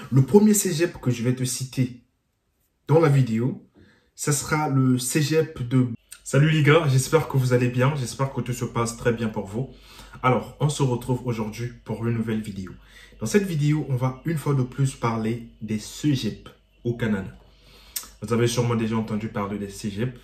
Le premier cégep que je vais te citer dans la vidéo, ça sera le cégep de... Salut les gars, j'espère que vous allez bien, j'espère que tout se passe très bien pour vous. Alors, on se retrouve aujourd'hui pour une nouvelle vidéo. Dans cette vidéo, on va une fois de plus parler des cégeps au Canada. Vous avez sûrement déjà entendu parler des cégeps.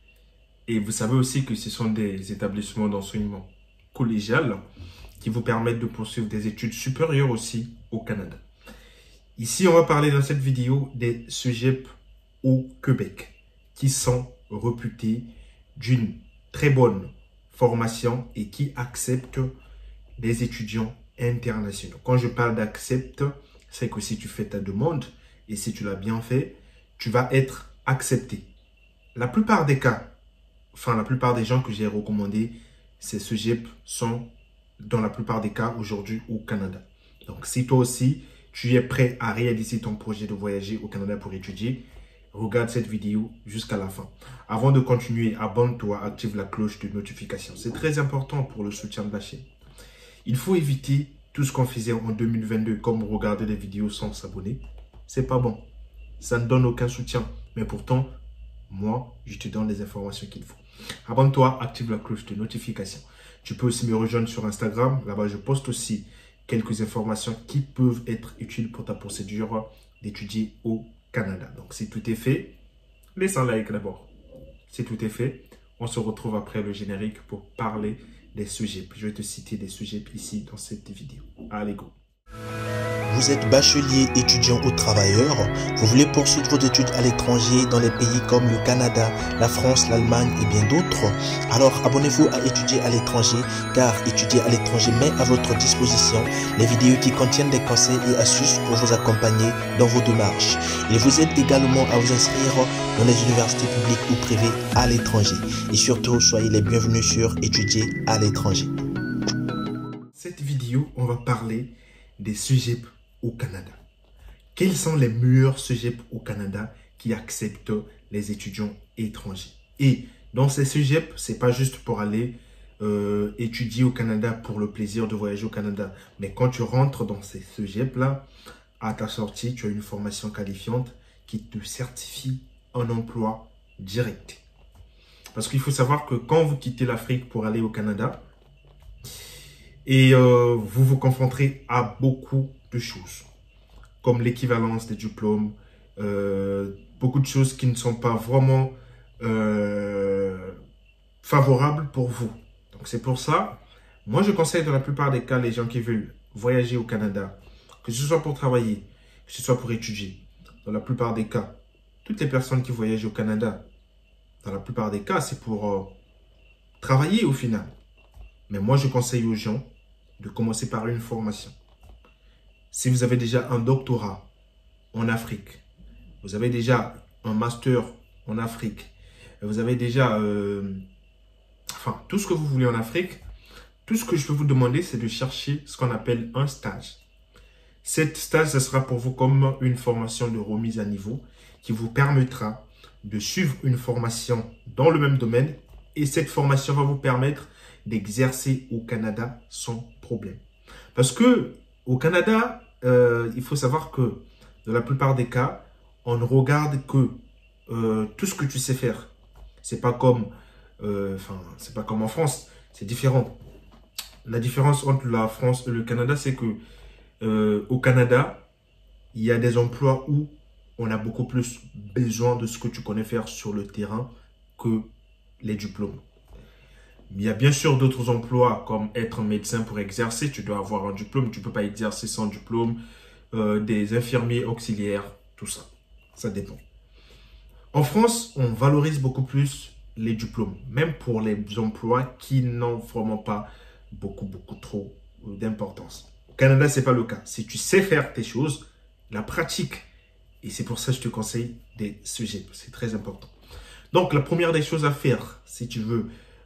Et vous savez aussi que ce sont des établissements d'enseignement collégial qui vous permettent de poursuivre des études supérieures aussi au Canada. Ici, on va parler dans cette vidéo des cégeps au Québec qui sont réputés d'une très bonne formation et qui acceptent des étudiants internationaux. Quand je parle d'accepte, c'est que si tu fais ta demande et si tu l'as bien fait, tu vas être accepté. La plupart des cas, la plupart des gens que j'ai recommandés, ces cégeps sont dans la plupart des cas aujourd'hui au Canada. Donc, si toi aussi, tu es prêt à réaliser ton projet de voyager au Canada pour étudier, regarde cette vidéo jusqu'à la fin. Avant de continuer, abonne-toi, active la cloche de notification. C'est très important pour le soutien de la chaîne. Il faut éviter tout ce qu'on faisait en 2022, comme regarder des vidéos sans s'abonner. C'est pas bon. Ça ne donne aucun soutien. Mais pourtant, moi, je te donne les informations qu'il faut. Abonne-toi, active la cloche de notification. Tu peux aussi me rejoindre sur Instagram. Là-bas, je poste aussi quelques informations qui peuvent être utiles pour ta procédure d'étudier au Canada. Donc, si tout est fait, laisse un like d'abord. Si tout est fait, on se retrouve après le générique pour parler des cégeps. Je vais te citer des cégeps ici dans cette vidéo. Allez, go! Vous êtes bachelier, étudiant ou travailleur, vous voulez poursuivre vos études à l'étranger dans les pays comme le Canada, la France, l'Allemagne et bien d'autres? Alors abonnez-vous à Étudier à l'étranger, car Étudier à l'étranger met à votre disposition les vidéos qui contiennent des conseils et astuces pour vous accompagner dans vos démarches. Il vous aide également à vous inscrire dans les universités publiques ou privées à l'étranger. Et surtout, soyez les bienvenus sur Étudier à l'étranger. Cette vidéo, on va parler des cégeps au Canada. Quels sont les meilleurs cégeps au Canada qui acceptent les étudiants étrangers? Et dans ces cégeps, c'est pas juste pour aller étudier au Canada pour le plaisir de voyager au Canada. Mais quand tu rentres dans ces cégeps-là, à ta sortie, tu as une formation qualifiante qui te certifie un emploi direct. Parce qu'il faut savoir que quand vous quittez l'Afrique pour aller au Canada, et vous vous confronterez à beaucoup de choses, comme l'équivalence des diplômes, beaucoup de choses qui ne sont pas vraiment favorables pour vous. Donc c'est pour ça, moi je conseille dans la plupart des cas les gens qui veulent voyager au Canada, que ce soit pour travailler, que ce soit pour étudier. Dans la plupart des cas, toutes les personnes qui voyagent au Canada, dans la plupart des cas, c'est pour travailler au final. Mais moi je conseille aux gens de commencer par une formation. Si vous avez déjà un doctorat en Afrique, vous avez déjà un master en Afrique, vous avez déjà tout ce que vous voulez en Afrique, tout ce que je peux vous demander, c'est de chercher ce qu'on appelle un stage. Cet stage, ce sera pour vous comme une formation de remise à niveau qui vous permettra de suivre une formation dans le même domaine et cette formation va vous permettre d'exercer au Canada sans problème. Parce que au Canada, il faut savoir que dans la plupart des cas, on ne regarde que tout ce que tu sais faire. C'est pas comme, c'est pas comme en France, c'est différent. La différence entre la France et le Canada, c'est que au Canada, il y a des emplois où on a beaucoup plus besoin de ce que tu connais faire sur le terrain que les diplômes. Il y a bien sûr d'autres emplois comme être médecin pour exercer. Tu dois avoir un diplôme. Tu ne peux pas exercer sans diplôme. Des infirmiers auxiliaires, tout ça. Ça dépend. En France, on valorise beaucoup plus les diplômes. Même pour les emplois qui n'ont vraiment pas beaucoup trop d'importance. Au Canada, ce n'est pas le cas. Si tu sais faire tes choses, la pratique. Et c'est pour ça que je te conseille des cégeps. C'est très important. Donc, la première des choses à faire, si tu veux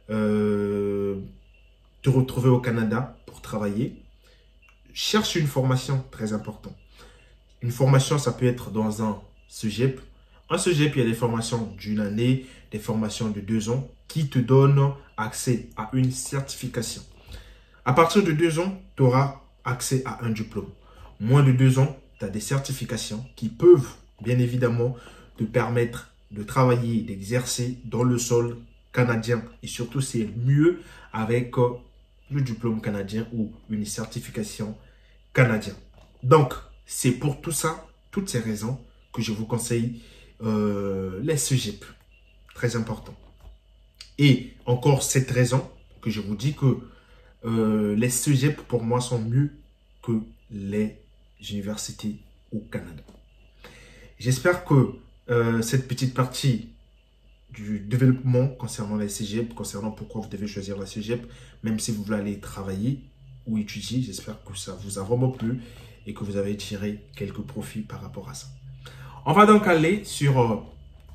te retrouver au Canada pour travailler, cherche une formation très importante. Une formation, ça peut être dans un cégep. Un cégep, il y a des formations d'une année, des formations de 2 ans qui te donnent accès à une certification. À partir de 2 ans, tu auras accès à un diplôme. Moins de 2 ans, tu as des certifications qui peuvent, bien évidemment, te permettre de travailler, d'exercer dans le sol canadien. Et surtout, c'est mieux avec le diplôme canadien ou une certification canadienne. Donc, c'est pour tout ça, toutes ces raisons, que je vous conseille les cégep. Très important. Et encore cette raison que je vous dis que les cégep pour moi sont mieux que les universités au Canada. J'espère que cette petite partie du développement concernant les cégep, concernant pourquoi vous devez choisir la cégep, même si vous voulez aller travailler ou étudier, j'espère que ça vous a vraiment plu et que vous avez tiré quelques profits par rapport à ça. On va donc aller sur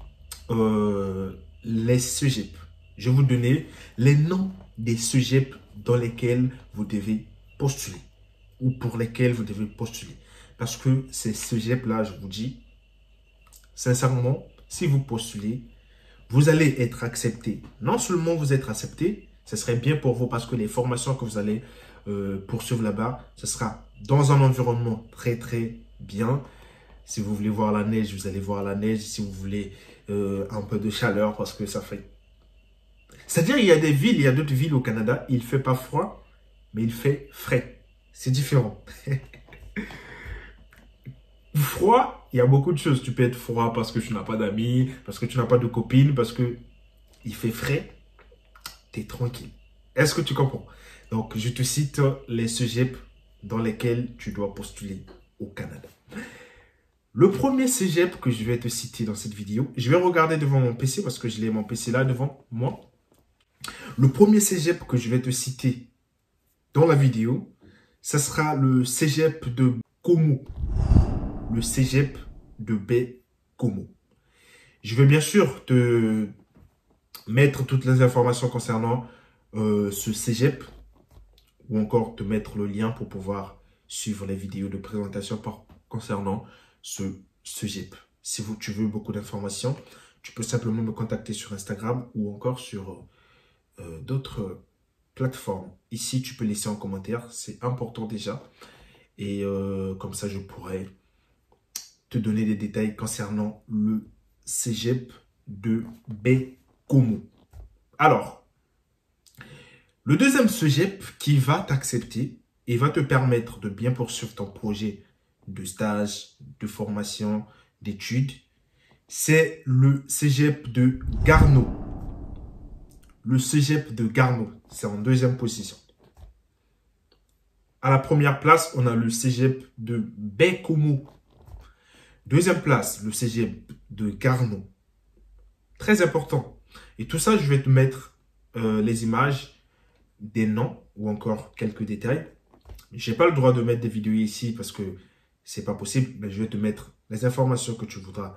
les cégep. Je vais vous donner les noms des cégep dans lesquels vous devez postuler ou pour lesquels vous devez postuler. Parce que ces cégep-là, je vous dis, sincèrement, si vous postulez, vous allez être accepté. Non seulement vous êtes accepté, ce serait bien pour vous parce que les formations que vous allez poursuivre là-bas, ce sera dans un environnement très très bien. Si vous voulez voir la neige, vous allez voir la neige. Si vous voulez un peu de chaleur parce que ça fait... C'est-à-dire il y a des villes, il y a d'autres villes au Canada, il ne fait pas froid, mais il fait frais. C'est différent. Froid, il y a beaucoup de choses. Tu peux être froid parce que tu n'as pas d'amis, parce que tu n'as pas de copine, parce que il fait frais, tu es tranquille. Est-ce que tu comprends? Donc, je te cite les cégep dans lesquels tu dois postuler au Canada. Le premier cégep que je vais te citer dans cette vidéo, je vais regarder devant mon PC parce que je l'ai mon PC là devant moi. Le premier cégep que je vais te citer dans la vidéo, ce sera le cégep de Comeau. Le cégep de Baie-Comeau. Je vais bien sûr te mettre toutes les informations concernant ce cégep ou encore te mettre le lien pour pouvoir suivre les vidéos de présentation concernant ce cégep. Si tu veux beaucoup d'informations, tu peux simplement me contacter sur Instagram ou encore sur d'autres plateformes. Ici, tu peux laisser en commentaire, c'est important déjà. Et comme ça, je pourrais te donner des détails concernant le cégep de Baie-Comeau. Alors, le deuxième cégep qui va t'accepter et va te permettre de bien poursuivre ton projet de stage, de formation, d'études, c'est le cégep de Garneau. Le cégep de Garneau, c'est en deuxième position. À la première place, on a le cégep de Baie-Comeau. Deuxième place, le cégep de Garneau. Très important. Et tout ça, je vais te mettre les images, des noms ou encore quelques détails. Je n'ai pas le droit de mettre des vidéos ici parce que c'est pas possible. Mais je vais te mettre les informations que tu voudras,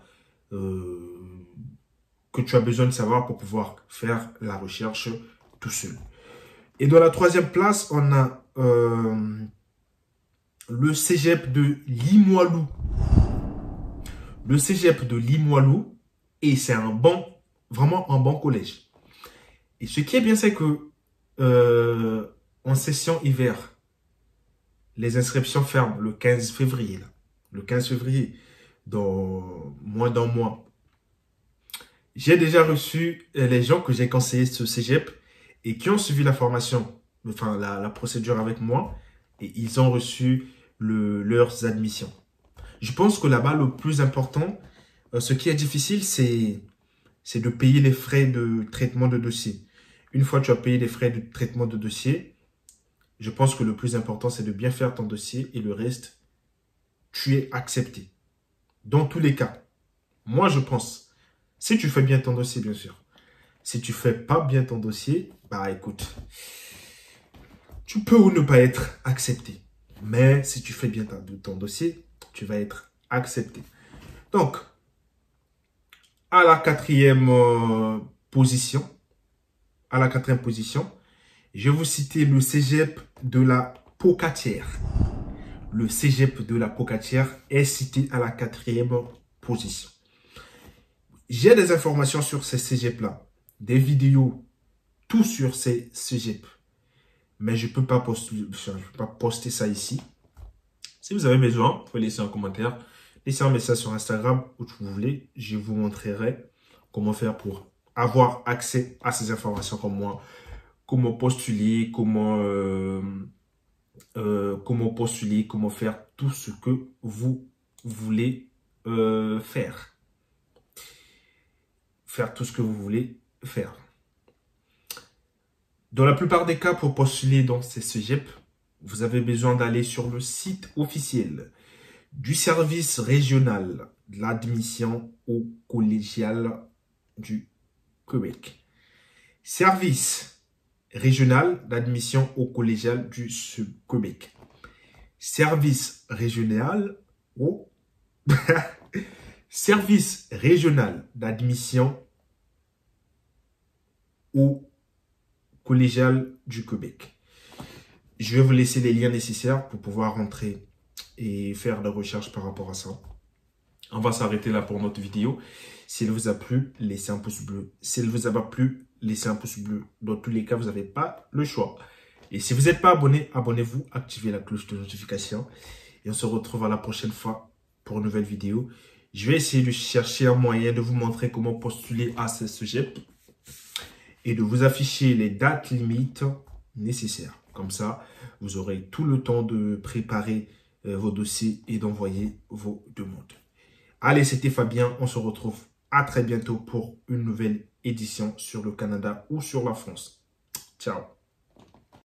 que tu as besoin de savoir pour pouvoir faire la recherche tout seul. Et dans la troisième place, on a le cégep de Limoilou. Le cégep de Limoilou, et c'est un bon, vraiment un bon collège. Et ce qui est bien, c'est que en session hiver, les inscriptions ferment le 15 février. Là. Le 15 février, dans moins d'un mois. J'ai déjà reçu les gens que j'ai conseillé ce cégep et qui ont suivi la formation, enfin la procédure avec moi, et ils ont reçu leurs admissions. Je pense que là-bas, le plus important, ce qui est difficile, c'est de payer les frais de traitement de dossier. Une fois que tu as payé les frais de traitement de dossier, je pense que le plus important, c'est de bien faire ton dossier et le reste, tu es accepté. Dans tous les cas, moi, je pense, si tu fais bien ton dossier, bien sûr. Si tu fais pas bien ton dossier, bah écoute, tu peux ou ne pas être accepté. Mais si tu fais bien ton dossier, tu vas être accepté. Donc, à la quatrième position, je vais vous citer le cégep de la Pocatière. Le cégep de la Pocatière est cité à la quatrième position. J'ai des informations sur ces cégeps-là, des vidéos, tout sur ces cégeps. Mais je ne peux pas poster ça ici. Si vous avez besoin, vous pouvez laisser un commentaire. Laissez un message sur Instagram où vous voulez. Je vous montrerai comment faire pour avoir accès à ces informations comme moi. Comment postuler, comment postuler, comment faire tout ce que vous voulez faire. Faire tout ce que vous voulez faire. Dans la plupart des cas, pour postuler dans ces cégeps, vous avez besoin d'aller sur le site officiel du service régional de l'admission au collégial du Québec. Service régional d'admission au collégial du Québec. Service régional au service régional d'admission au collégial du Québec. Je vais vous laisser les liens nécessaires pour pouvoir rentrer et faire des recherches par rapport à ça. On va s'arrêter là pour notre vidéo. Si elle vous a plu, laissez un pouce bleu. Si elle vous a pas plu, laissez un pouce bleu. Dans tous les cas, vous n'avez pas le choix. Et si vous n'êtes pas abonné, abonnez-vous, activez la cloche de notification. Et on se retrouve à la prochaine fois pour une nouvelle vidéo. Je vais essayer de chercher un moyen de vous montrer comment postuler à ce cégep et de vous afficher les dates limites nécessaires. Comme ça, vous aurez tout le temps de préparer vos dossiers et d'envoyer vos demandes. Allez, c'était Fabien. On se retrouve à très bientôt pour une nouvelle édition sur le Canada ou sur la France. Ciao.